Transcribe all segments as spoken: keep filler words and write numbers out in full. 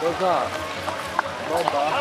Koza. Bomba.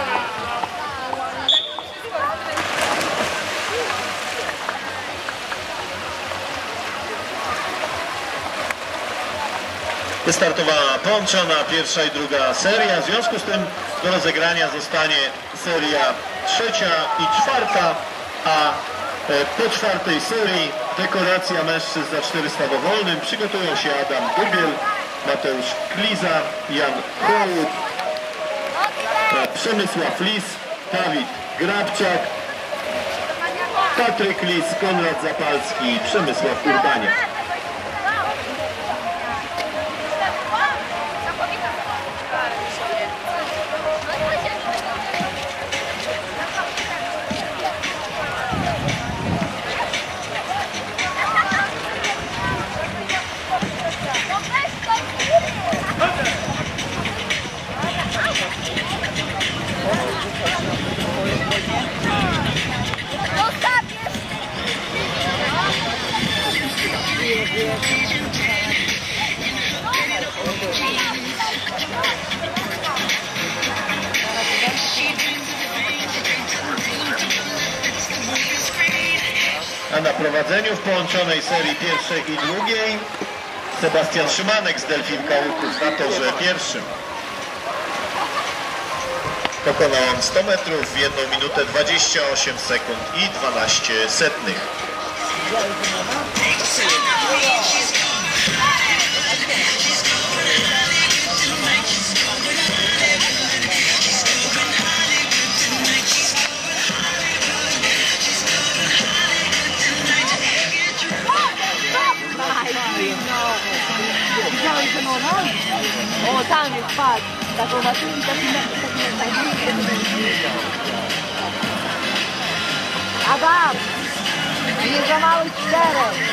Wystartowała połączona pierwsza i druga seria. W związku z tym do rozegrania zostanie seria trzecia i czwarta, a po czwartej serii dekoracja mężczyzn za czterysta dowolnym. Przygotują się Adam Dubiel, Mateusz Kliza, Jan Hołud, Przemysław Lis, Dawid Grabczak, Patryk Lis, Konrad Zapalski i Przemysław Urbaniak. A na prowadzeniu w połączonej serii pierwszej i drugiej Sebastian Szymanek z Delfinka Łuków na torze pierwszym. Pokonał on sto metrów w jedną minutę dwadzieścia osiem sekund i dwanaście setnych. O, tam jest, patrz, taką maszynkę, taki Adam, nie za mały czterech.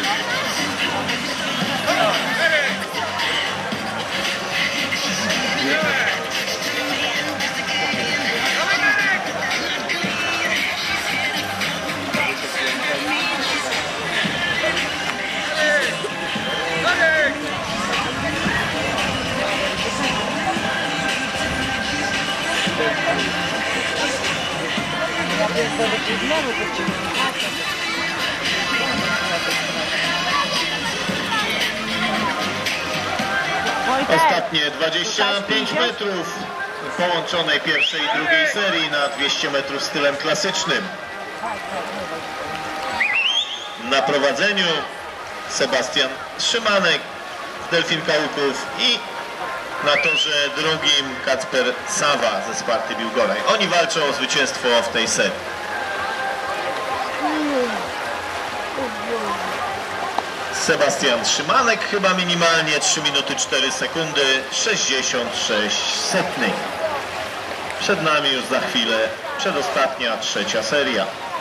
Ostatnie dwadzieścia pięć metrów połączonej pierwszej i drugiej serii na dwieście metrów stylem klasycznym. Na prowadzeniu Sebastian Szymanek z Delfinka Łuków i na torze drugim Kacper Sawa ze Sparty Biłgoraj. Oni walczą o zwycięstwo w tej serii. Sebastian Szymanek chyba minimalnie trzy minuty cztery sekundy, sześćdziesiąt sześć setnych. Przed nami już za chwilę przedostatnia trzecia seria.